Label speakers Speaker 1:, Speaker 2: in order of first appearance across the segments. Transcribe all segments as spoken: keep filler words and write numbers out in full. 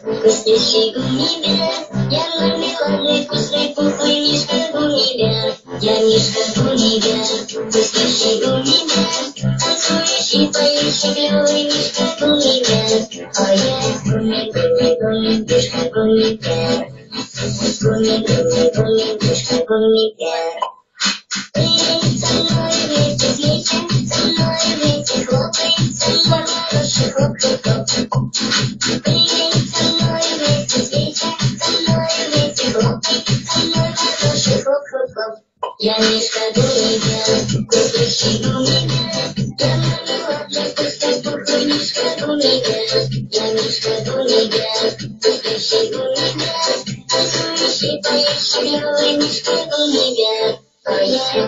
Speaker 1: Вкуснющий гуммибер, я мармеладный, вкусный, пухлый мишка гуммибер. Я мишка гуммибер, вкуснющий гуммибер, танцующий, поющий, клевый мишка гуммибер. Ой, гумми, гумми, гумми, мишка гуммибер. Гумми, гумми, гумми, мишка гуммибер. Прыгай со мной вместе, смейся, со мной вместе, хлопай, со мной хороший хлоп-хлоп-хлоп. Прыгай со мной вместе, смейся, со мной вместе, хлопай, со мной хороший хлоп-хлоп-хлоп. Я мишка гуммибер, вкуснющий гуммибер. Я мармеладный, вкусный, пухлый мишка гуммибер. Я мишка гуммибер, вкуснющий гуммибер, танцующий, поющий, клевый мишка гуммибер. Oh yeah.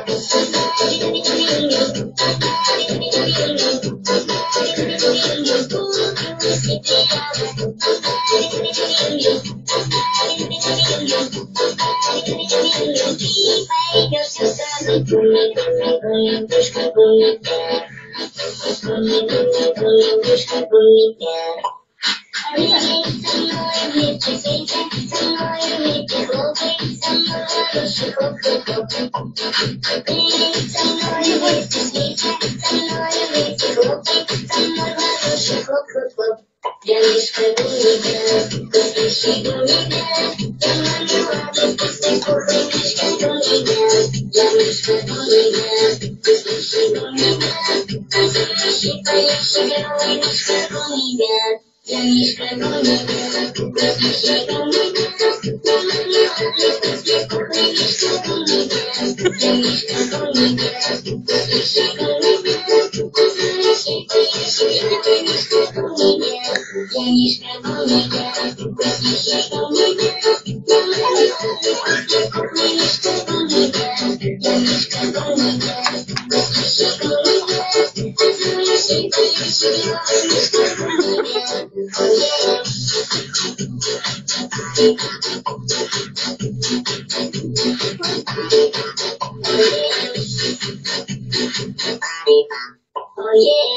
Speaker 1: Я мишка гуммибер, вкуснющий гуммибер. Я мармеладный, вкусный, пухлый мишка гуммибер. Я мишка гуммибер, вкуснющий гуммибер, танцующий, поющий, клевый мишка гуммибер. Я мишка гуммибер, вкуснющий гуммибер. Я мармеладный, вкусный, пухлый мишка гуммибер. Я мишка гуммибер, вкуснющий гуммибер, танцующий, поющий, клевый мишка гуммибер. Я мишка гуммибер, вкуснющий гуммибер. Я мармеладный, вкусный, пухлый мишка гуммибер. Я мишка гуммибер, вкуснющий гуммибер, танцующий, поющий, клевый мишка гуммибер. Oh yeah. Oh yeah.